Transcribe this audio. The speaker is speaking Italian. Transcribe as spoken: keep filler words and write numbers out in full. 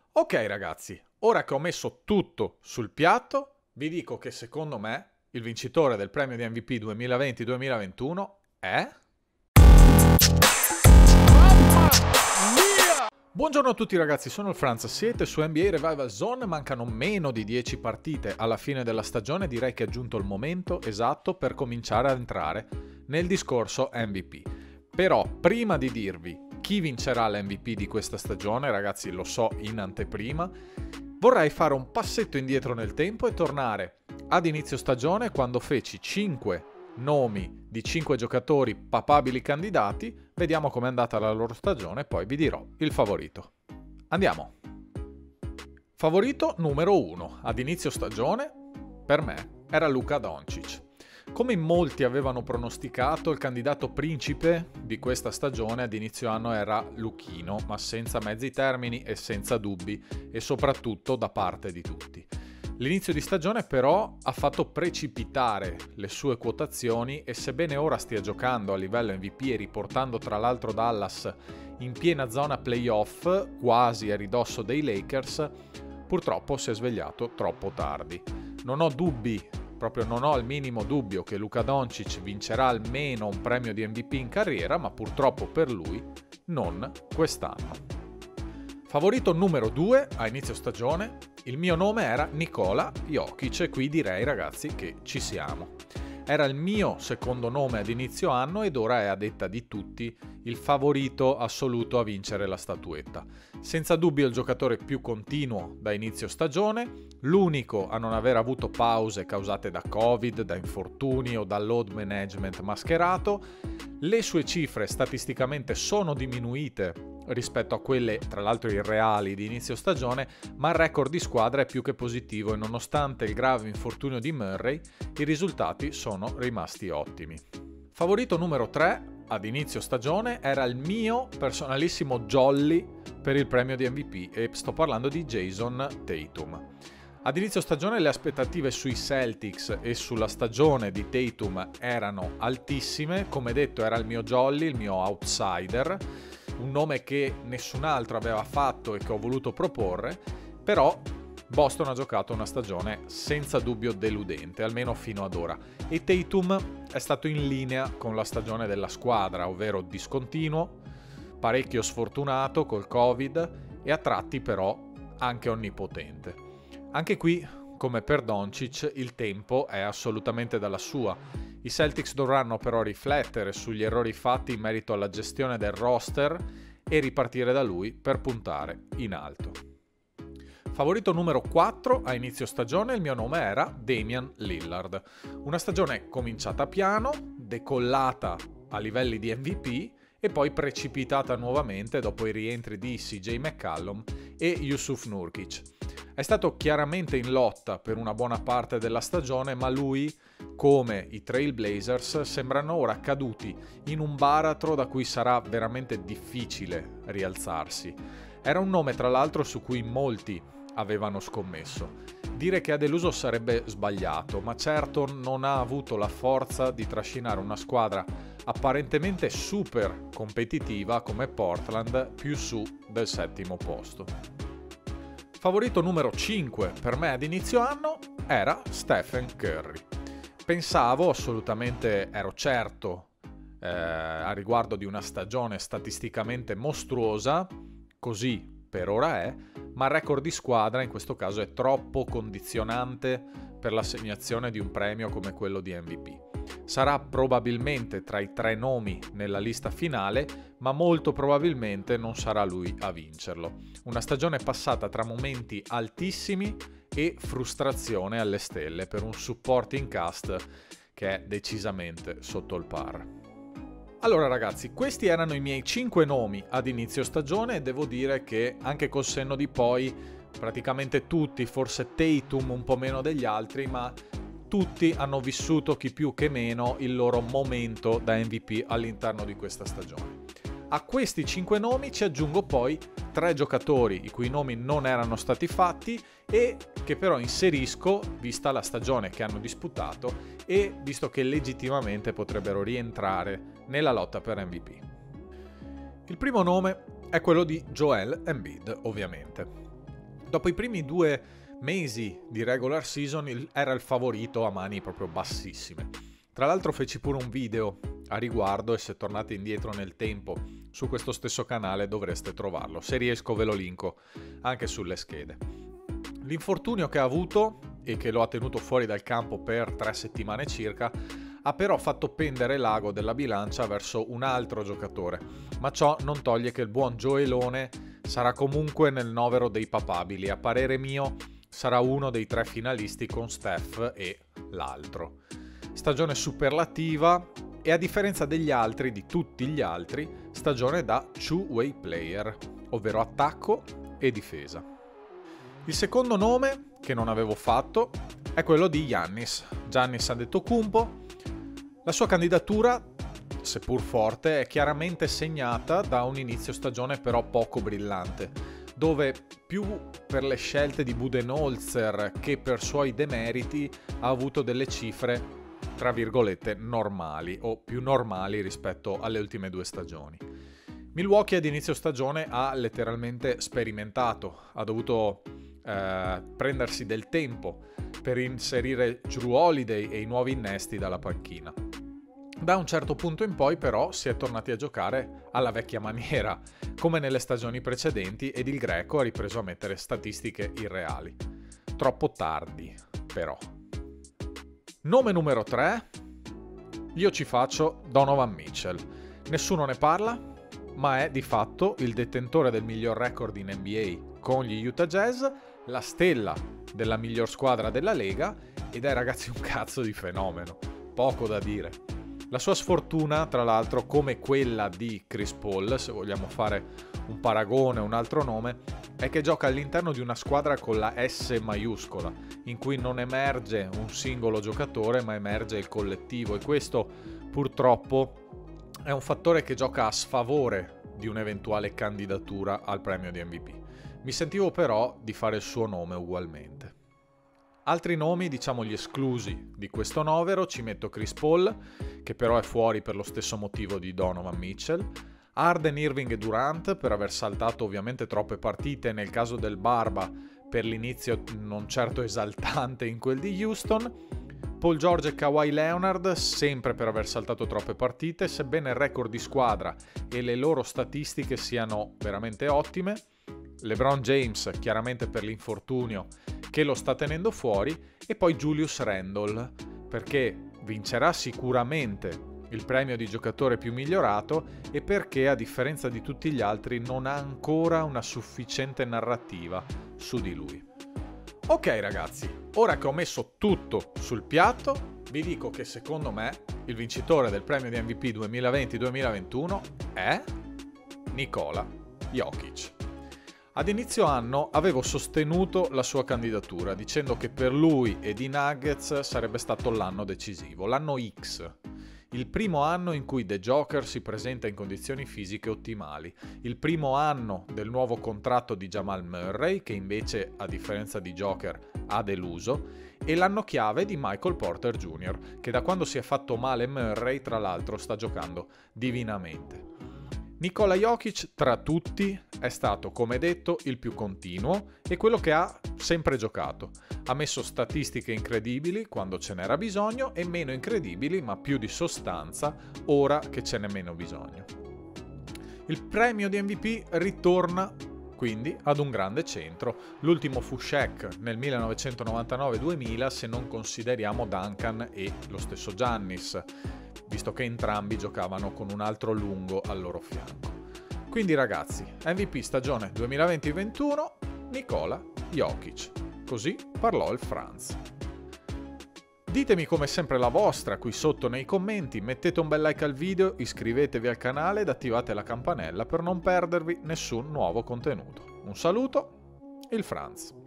Ok ragazzi, ora che ho messo tutto sul piatto, vi dico che secondo me il vincitore del premio di M V P duemilaventi duemilaventuno è... Buongiorno a tutti ragazzi, sono il Franz, siete su N B A Revival Zone, mancano meno di dieci partite alla fine della stagione, direi che è giunto il momento esatto per cominciare a entrare nel discorso M V P. Però prima di dirvi chi vincerà l'M V P di questa stagione, ragazzi lo so in anteprima, vorrei fare un passetto indietro nel tempo e tornare ad inizio stagione quando feci cinque nomi di cinque giocatori papabili candidati, vediamo com'è andata la loro stagione e poi vi dirò il favorito. Andiamo! Favorito numero uno ad inizio stagione per me era Luka Doncic. Come in molti avevano pronosticato, il candidato principe di questa stagione ad inizio anno era Luchino, ma senza mezzi termini e senza dubbi, e soprattutto da parte di tutti. L'inizio di stagione però ha fatto precipitare le sue quotazioni e sebbene ora stia giocando a livello M V P e riportando tra l'altro Dallas in piena zona playoff, quasi a ridosso dei Lakers, purtroppo si è svegliato troppo tardi. Non ho dubbi, proprio non ho il minimo dubbio che Luka Doncic vincerà almeno un premio di M V P in carriera, ma purtroppo per lui non quest'anno. Favorito numero due a inizio stagione, il mio nome era Nikola Jokic e qui direi ragazzi che ci siamo. Era il mio secondo nome ad inizio anno ed ora è a detta di tutti il favorito assoluto a vincere la statuetta. Senza dubbio il giocatore più continuo da inizio stagione, l'unico a non aver avuto pause causate da Covid, da infortuni o dal load management mascherato. Le sue cifre statisticamente sono diminuite rispetto a quelle, tra l'altro irreali, di inizio stagione, ma il record di squadra è più che positivo e nonostante il grave infortunio di Murray, i risultati sono rimasti ottimi. Favorito numero tre ad inizio stagione era il mio personalissimo jolly per il premio di M V P e sto parlando di Jason Tatum. Ad inizio stagione le aspettative sui Celtics e sulla stagione di Tatum erano altissime, come detto era il mio jolly, il mio outsider, un nome che nessun altro aveva fatto e che ho voluto proporre, però Boston ha giocato una stagione senza dubbio deludente, almeno fino ad ora, e Tatum è stato in linea con la stagione della squadra, ovvero discontinuo, parecchio sfortunato col Covid e a tratti però anche onnipotente. Anche qui, come per Doncic, il tempo è assolutamente dalla sua. I Celtics dovranno però riflettere sugli errori fatti in merito alla gestione del roster e ripartire da lui per puntare in alto. Favorito numero quattro a inizio stagione, il mio nome era Damian Lillard. Una stagione cominciata piano, decollata a livelli di M V P e poi precipitata nuovamente dopo i rientri di C J McCollum e Yusuf Nurkic. È stato chiaramente in lotta per una buona parte della stagione, ma lui, come i Trail Blazers, sembrano ora caduti in un baratro da cui sarà veramente difficile rialzarsi. Era un nome tra l'altro su cui molti avevano scommesso. Dire che ha deluso sarebbe sbagliato, ma certo non ha avuto la forza di trascinare una squadra apparentemente super competitiva come Portland più su del settimo posto. Favorito numero cinque per me ad inizio anno era Stephen Curry. Pensavo, assolutamente ero certo eh, a riguardo di una stagione statisticamente mostruosa, così per ora è, ma il record di squadra in questo caso è troppo condizionante per l'assegnazione di un premio come quello di M V P. Sarà probabilmente tra i tre nomi nella lista finale, ma molto probabilmente non sarà lui a vincerlo. Una stagione passata tra momenti altissimi e frustrazione alle stelle per un supporting cast che è decisamente sotto il par. Allora ragazzi, questi erano i miei cinque nomi ad inizio stagione e devo dire che anche col senno di poi praticamente tutti, forse Tatum un po' meno degli altri, ma tutti hanno vissuto chi più che meno il loro momento da M V P all'interno di questa stagione. A questi cinque nomi ci aggiungo poi tre giocatori i cui nomi non erano stati fatti e che però inserisco vista la stagione che hanno disputato e visto che legittimamente potrebbero rientrare nella lotta per M V P. Il primo nome è quello di Joel Embiid, ovviamente. Dopo i primi due mesi di regular season il, era il favorito a mani proprio bassissime. Tra l'altro feci pure un video a riguardo e se tornate indietro nel tempo su questo stesso canale dovreste trovarlo. Se riesco ve lo linko anche sulle schede. L'infortunio che ha avuto e che lo ha tenuto fuori dal campo per tre settimane circa ha però fatto pendere l'ago della bilancia verso un altro giocatore, ma ciò non toglie che il buon Gioelone sarà comunque nel novero dei papabili. A parere mio sarà uno dei tre finalisti con Steph e l'altro. Stagione superlativa e a differenza degli altri, di tutti gli altri, stagione da two-way player, ovvero attacco e difesa. Il secondo nome, che non avevo fatto, è quello di Giannis, Giannis Antetokounmpo. La sua candidatura, seppur forte, è chiaramente segnata da un inizio stagione però poco brillante, dove più per le scelte di Budenholzer che per suoi demeriti ha avuto delle cifre tra virgolette normali o più normali rispetto alle ultime due stagioni. Milwaukee ad inizio stagione ha letteralmente sperimentato, ha dovuto eh, prendersi del tempo per inserire Jrue Holiday e i nuovi innesti dalla panchina. Da un certo punto in poi però si è tornati a giocare alla vecchia maniera, come nelle stagioni precedenti, ed il greco ha ripreso a mettere statistiche irreali. Troppo tardi, però. Nome numero tre, io ci faccio Donovan Mitchell. Nessuno ne parla, ma è di fatto il detentore del miglior record in N B A con gli Utah Jazz, la stella della miglior squadra della Lega ed è, ragazzi, un cazzo di fenomeno. Poco da dire. La sua sfortuna, tra l'altro, come quella di Chris Paul, se vogliamo fare un paragone, un altro nome, è che gioca all'interno di una squadra con la S maiuscola, in cui non emerge un singolo giocatore, ma emerge il collettivo, e questo purtroppo è un fattore che gioca a sfavore di un'eventuale candidatura al premio di M V P. Mi sentivo però di fare il suo nome ugualmente. Altri nomi, diciamo gli esclusi di questo novero, ci metto Chris Paul, che però è fuori per lo stesso motivo di Donovan Mitchell, Harden, Irving e Durant per aver saltato ovviamente troppe partite, nel caso del Barba per l'inizio non certo esaltante in quel di Houston, Paul George e Kawhi Leonard sempre per aver saltato troppe partite, sebbene il record di squadra e le loro statistiche siano veramente ottime, LeBron James chiaramente per l'infortunio che lo sta tenendo fuori, e poi Julius Randle perché vincerà sicuramente il premio di giocatore più migliorato e perché a differenza di tutti gli altri non ha ancora una sufficiente narrativa su di lui. Ok ragazzi, ora che ho messo tutto sul piatto vi dico che secondo me il vincitore del premio di M V P duemilaventi duemilaventuno è Nikola Jokic. Ad inizio anno avevo sostenuto la sua candidatura dicendo che per lui ed i Nuggets sarebbe stato l'anno decisivo, l'anno X, il primo anno in cui The Joker si presenta in condizioni fisiche ottimali, il primo anno del nuovo contratto di Jamal Murray che invece a differenza di Joker ha deluso, e l'anno chiave di Michael Porter Junior che da quando si è fatto male Murray tra l'altro sta giocando divinamente. Nikola Jokic tra tutti è stato, come detto, il più continuo e quello che ha sempre giocato. Ha messo statistiche incredibili quando ce n'era bisogno e meno incredibili ma più di sostanza ora che ce n'è meno bisogno. Il premio di M V P ritorna quindi ad un grande centro. L'ultimo fu Shaq nel millenovecentonovantanove duemila se non consideriamo Duncan e lo stesso Giannis, visto che entrambi giocavano con un altro lungo al loro fianco. Quindi ragazzi, M V P stagione duemilaventi ventuno, Nikola Jokic. Così parlò il Franz. Ditemi come sempre la vostra qui sotto nei commenti, mettete un bel like al video, iscrivetevi al canale ed attivate la campanella per non perdervi nessun nuovo contenuto. Un saluto, il Franz.